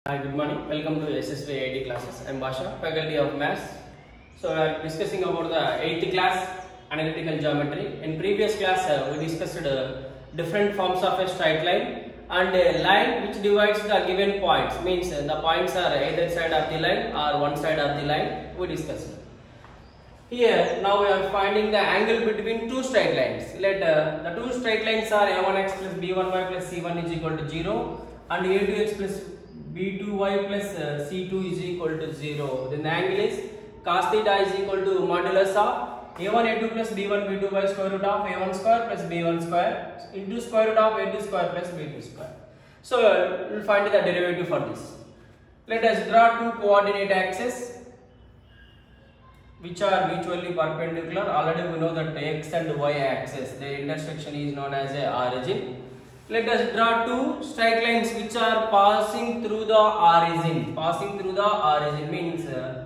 Hi, good morning. Welcome to SSV IT classes. I am Basha, faculty of Maths. So we are discussing about the 8th class analytical geometry. In previous class, we discussed different forms of a straight line and a line which divides the given points. Means the points are either side of the line or one side of the line. We discussed. Here now we are finding the angle between two straight lines. Let the two straight lines are a1x plus b1y plus c1 is equal to 0 and a2x plus b2y plus c2 is equal to 0. Then the angle is cos theta is equal to modulus of a1 a2 plus b1 b2 by square root of a1 square plus b1 square into square root of a2 square plus b2 square. So we will find the derivative for this. Let us draw two coordinate axes which are mutually perpendicular. Already we know that x and y axis, the intersection is known as a origin. Let us draw two straight lines which are passing through the origin. Passing through the origin means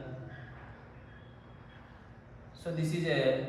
so this is a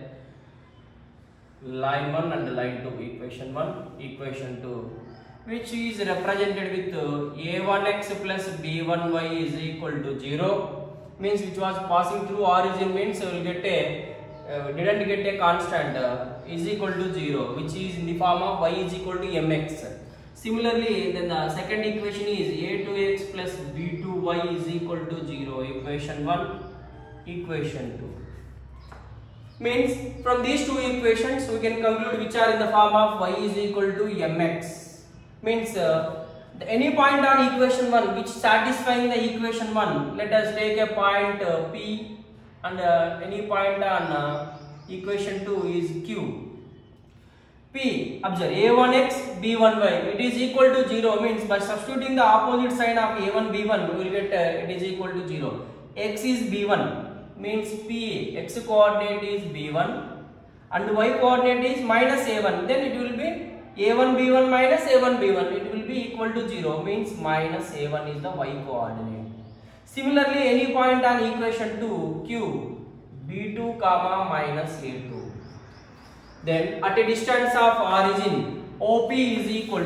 line 1 and line 2, equation 1, equation 2, which is represented with a1x plus b1y is equal to 0. Means which was passing through origin means we will get a didn't get a constant is equal to 0, which is in the form of y is equal to mx. Similarly, then the second equation is a2x plus b2y is equal to 0. Equation 1, equation 2. Means from these two equations we can conclude which are in the form of y is equal to mx. Means any point on equation 1 which satisfying the equation 1, let us take a point P and any point on equation 2 is Q. P, observe a1x b1y, it is equal to 0 means by substituting the opposite sign of a1 b1 we will get it is equal to 0. X is b1 means P, x coordinate is b1 and y coordinate is minus a1, then it will be a1 b1 minus a1 b1, it will be equal to 0 means minus a1 is the y coordinate. Similarly, any point on equation 2 Q, b2 comma minus a2, then at a distance of origin OP is equal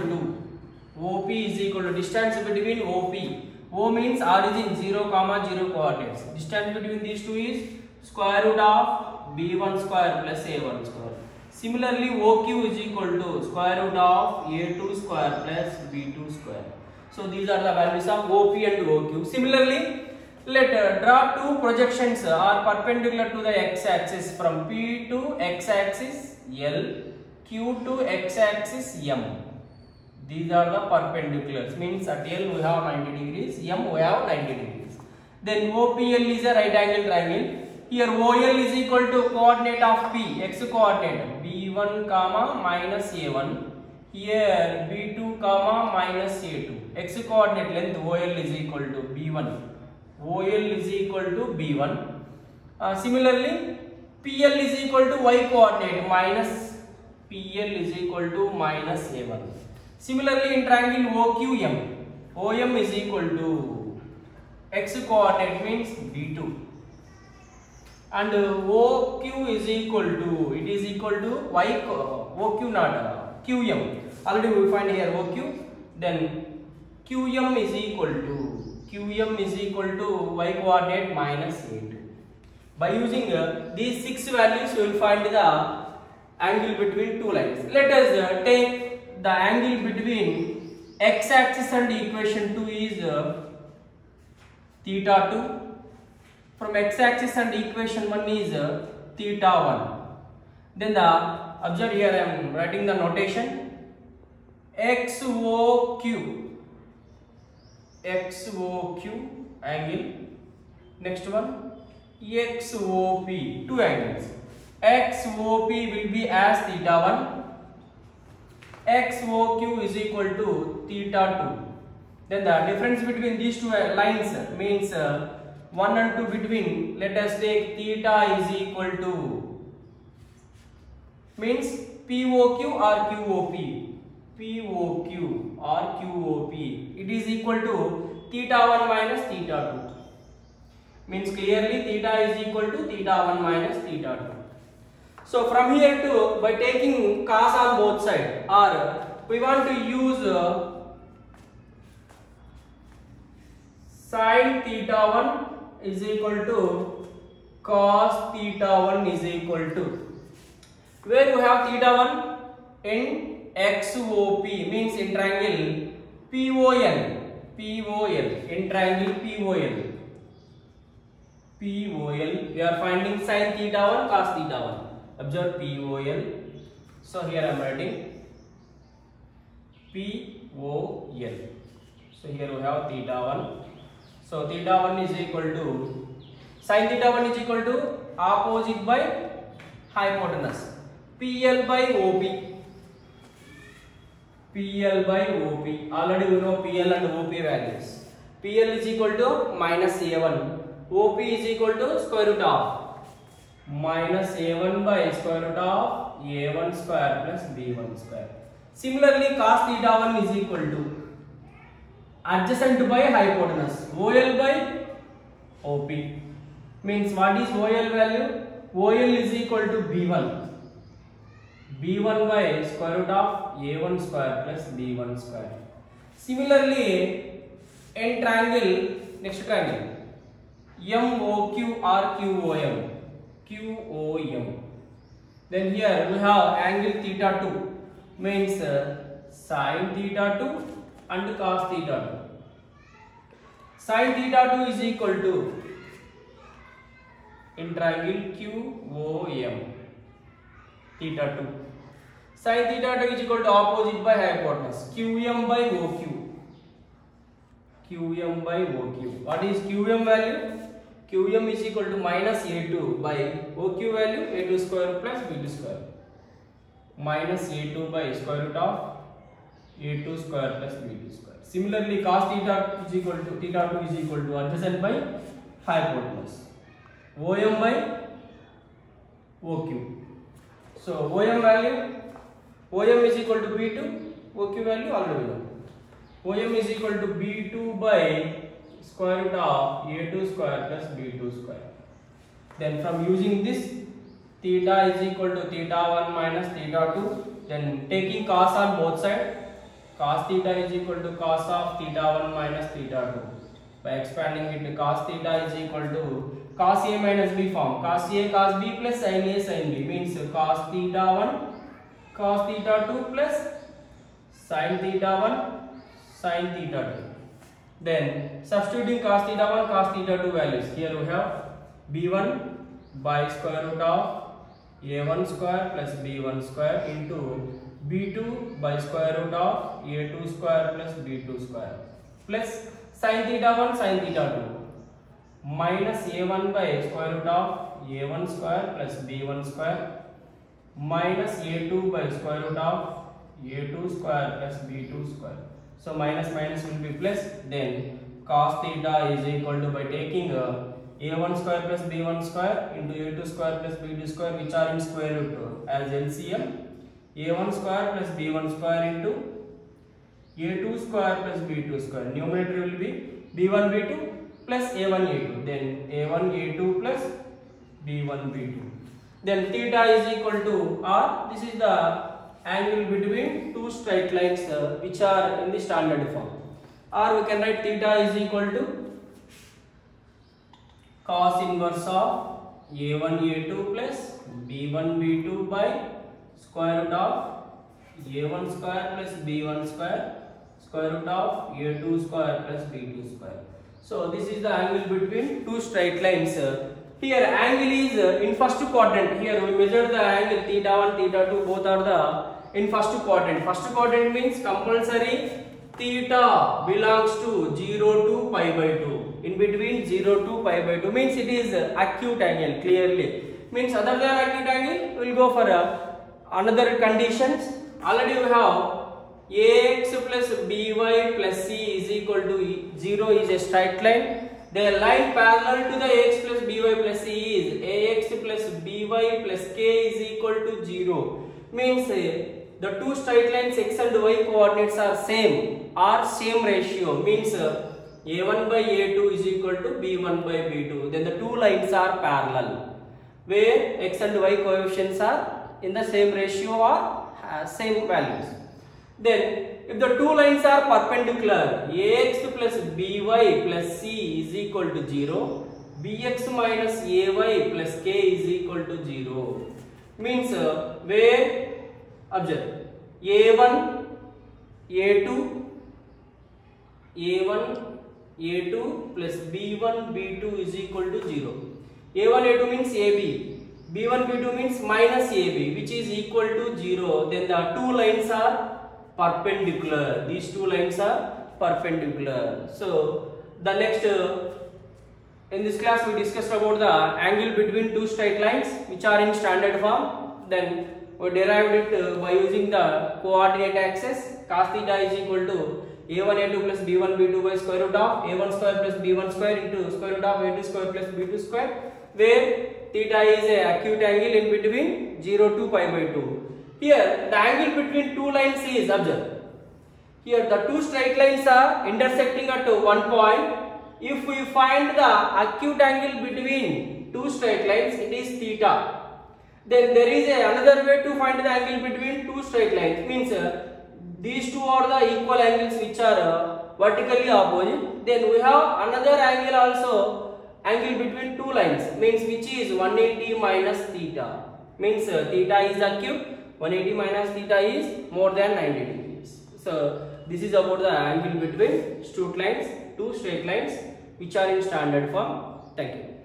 to distance between OP, O means origin 0 comma 0 coordinates, distance between these two is square root of b1 square plus a1 square. Similarly, OQ is equal to square root of A2 square plus B2 square. So these are the values of OP and OQ. Similarly, let draw two projections are perpendicular to the x-axis from P to x-axis L, Q to x-axis M. These are the perpendiculars. Means at L we have 90 degrees, M we have 90 degrees. Then OPL is a right angle triangle. Here OL is equal to coordinate of P, x coordinate b1 comma minus a1. Here b2 comma minus a2. X coordinate length OL is equal to b1. OL is equal to b1. Similarly, PL is equal to y coordinate minus PL is equal to minus a1. Similarly, in triangle OQM, OM is equal to x coordinate means b2. And OQ is equal to, it is equal to y, OQ not QM. Already we find here OQ. Then QM is equal to y coordinate minus 8. By using these 6 values, we will find the angle between two lines. Let us take the angle between x-axis and equation 2 is theta 2. From x-axis and equation 1 is theta 1. Then observe here I am writing the notation XOQ angle. Next one XOP, two angles. XOP will be as theta 1. XOQ is equal to theta 2. Then the difference between these two lines means 1 and 2 between, let us take theta is equal to means POQ or QOP. POQ or QOP. It is equal to theta 1 minus theta 2. Means clearly theta is equal to theta 1 minus theta 2. So from here to by taking cos on both sides, or we want to use sin theta 1 is equal to cos theta 1 is equal to, where you have theta 1 in XOP, means in triangle POL, in triangle POL, we are finding sin theta 1 cos theta 1. Observe POL. So here I am writing POL. So here we have theta 1. So theta 1 is equal to, sin theta 1 is equal to opposite by hypotenuse, PL by OP. PL by OP. Already we know PL and OP values. PL is equal to minus A1. OP is equal to square root of minus A1 by square root of A1 square plus B1 square. Similarly, cos theta 1 is equal to adjacent by hypotenuse, OL by OP. Means what is OL value? OL is equal to B1. B1 by square root of A1 square plus B1 square. Similarly, in triangle, next triangle, MOQ or QOM. Then here we have angle theta 2, means sin theta 2 and cos theta 2. Sin theta 2 is equal to, in triangle QOM, theta 2. Sin theta 2 is equal to opposite by hypotenuse, QM by OQ. QM by OQ. What is QM value? QM is equal to minus A2 by OQ value, A2 square plus B2 square. Minus A2 by square root of A2 square plus B2 square. Similarly, cos theta is equal to, theta 2 is equal to adjacent by hypotenuse, OM by OQ. So OM value, OM is equal to B2, OQ value already know. OM is equal to B2 by square root of A2 square plus B2 square. Then from using this, theta is equal to theta 1 minus theta 2. Then taking cos on both sides, cos theta is equal to cos of theta 1 minus theta 2. By expanding it, cos theta is equal to cos A minus B form, cos A cos B plus sin A sin B, means cos theta 1 cos theta 2 plus sin theta 1 sin theta 2. Then substituting cos theta 1 cos theta 2 values, here we have B1 by square root of A1 square plus B1 square into B2 by square root of A2 square plus B2 square plus sin theta 1 sin theta 2 minus A1 by square root of A1 square plus B1 square minus A2 by square root of A2 square plus B2 square. So minus minus will be plus. Then cos theta is equal to, by taking A1 square plus B1 square into A2 square plus B2 square, which are in square root as LCM, A1 square plus B1 square into A2 square plus B2 square. Numerator will be B1 B2 plus A1 A2. Then A1 A2 plus B1 B2. Then theta is equal to R. This is the angle between two straight lines which are in the standard form. Or we can write theta is equal to cos inverse of A1 A2 plus B1 B2 by square root of A1 square plus B1 square root of A2 square plus B2 square. So this is the angle between two straight lines. Here angle is in first quadrant. Here we measure the angle theta 1 theta 2, both are the in first quadrant. First quadrant means compulsory theta belongs to 0 to pi by 2. In between 0 to pi by 2 means it is acute angle clearly. Means other than acute angle we will go for another conditions. Already we have ax plus by plus c is equal to 0 is a straight line. The line parallel to the ax plus by plus c is ax plus by plus k is equal to 0. Means the two straight lines x and y coordinates are same or same ratio. Means a1 by a2 is equal to b1 by b2. Then the two lines are parallel, where x and y coefficients are in the same ratio or same values. Then if the two lines are perpendicular, ax plus by plus c is equal to 0, bx minus ay plus k is equal to 0. Means where, observe, a1, a2, a2 plus b1, b2 is equal to 0. a1, a2 means ab, b1, b2 means minus ab, which is equal to 0. Then the two lines are perpendicular. These two lines are perpendicular. So the next, in this class we discussed about the angle between two straight lines which are in standard form. Then we derived it by using the coordinate axis. Cos theta is equal to a1 a2 plus b1 b2 by square root of a1 square plus b1 square into square root of a2 square plus b2 square, where theta is a acute angle in between 0 to pi by 2. Here the angle between two lines is, observe, here the two straight lines are intersecting at one point. If we find the acute angle between two straight lines, it is theta. Then there is another way to find the angle between two straight lines. Means these two are the equal angles which are vertically opposite. Then we have another angle also, angle between two lines, means which is 180 minus theta. Means theta is acute, 180 minus theta is more than 90 degrees. So this is about the angle between two straight lines which are in standard form. Thank you.